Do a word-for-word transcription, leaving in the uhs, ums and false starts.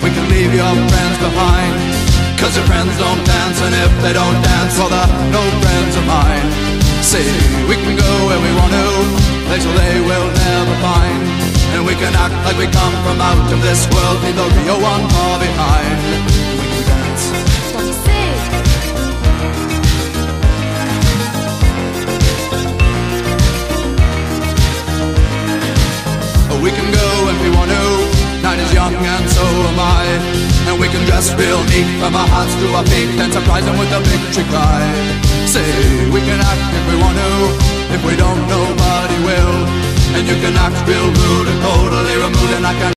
we can leave your friends behind. Cause your friends don't dance, and if they don't dance, well they're no friends of mine. See, we can go where we want to, places they will never find. And we can act like we come from out of this world, leave the real one far behind. We can dance. Don't you say? We can go if we want to, night is young and so am I. And we can dress real neat from our hearts to our feet and surprise them with a victory cry. Say, we can act if we want to, if we don't nobody will. And you can act real rude and totally removed, and I can